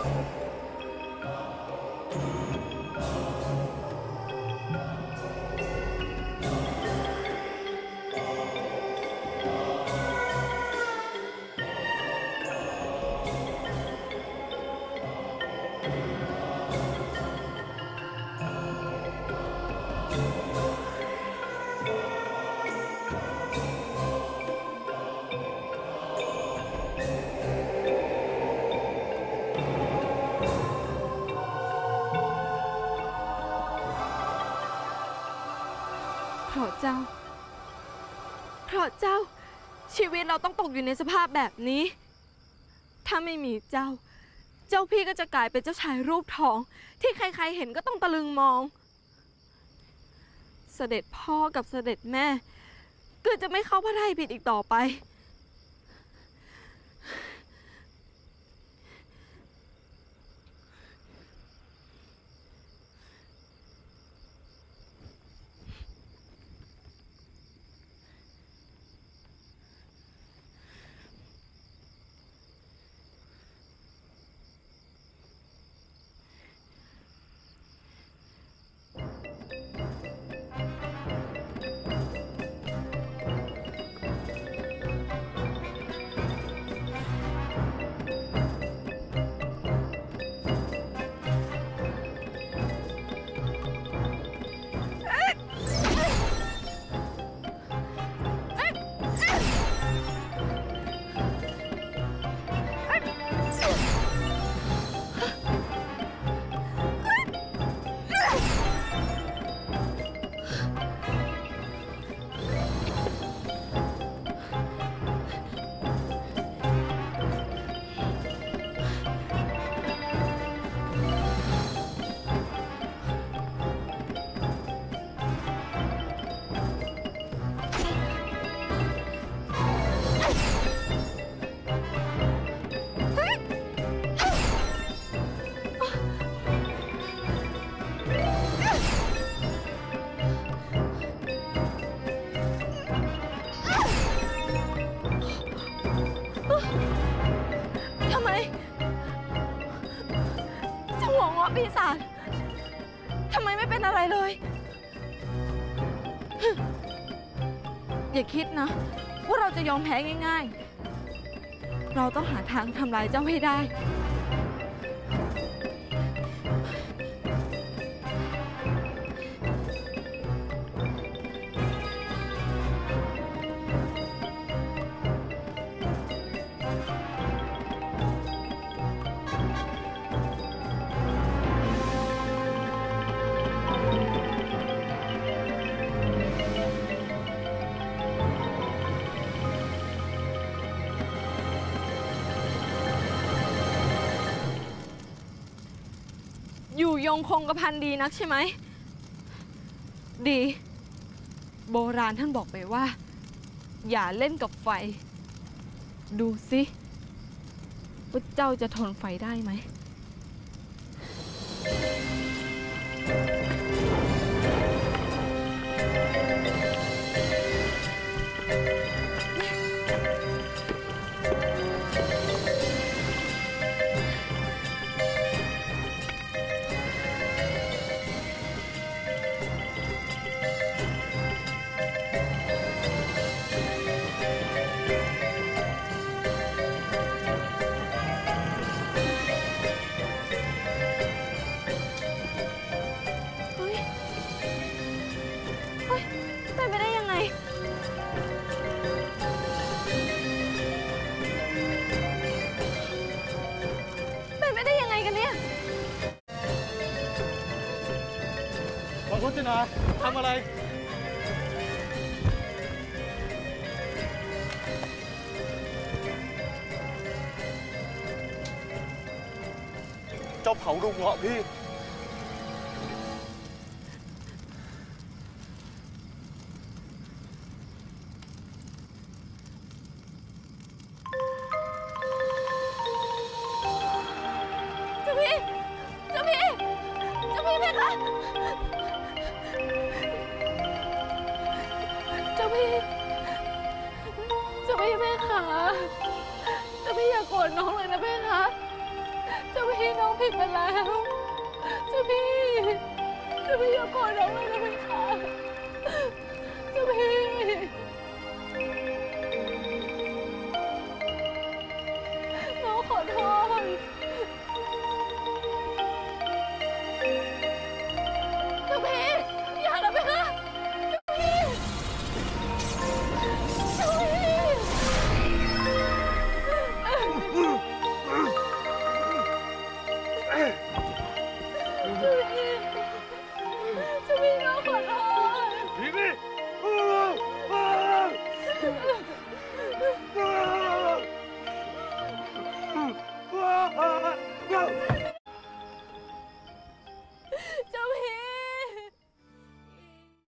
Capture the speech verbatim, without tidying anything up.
เพราะเจ้าเพราะเจ้าชีวิตเราต้องตกอยู่ในสภาพแบบนี้ถ้าไม่มีเจ้าเจ้าพี่ก็จะกลายเป็นเจ้าชายรูปทองที่ใครๆเห็นก็ต้องตะลึงมองเสด็จพ่อกับเสด็จแม่ก็จะไม่เข้าพระทัยผิดอีกต่อไปปีศาจทำไมไม่เป็นอะไรเลยอย่าคิดนะว่าเราจะยอมแพ้ง่ายๆเราต้องหาทางทำลายเจ้าให้ได้อยู่ยงคงกระพันดีนักใช่ไหมดีโบราณท่านบอกไปว่าอย่าเล่นกับไฟดูสิว่าเจ้าจะทนไฟได้ไหมรจนาทำอะไรเจ้าเผาลูกเงาะพี่เจ้าพี่เจ้าพี่แม่ขาเจ้าพี่อย่าโกรธน้องเลยนะแม่คะเจ้จ้าพี่น้องผิดไปแล้ว เจ้าพี่ เจ้าพี่อย่าโกรธน้องเลยนะเพคะ เจ้าพี่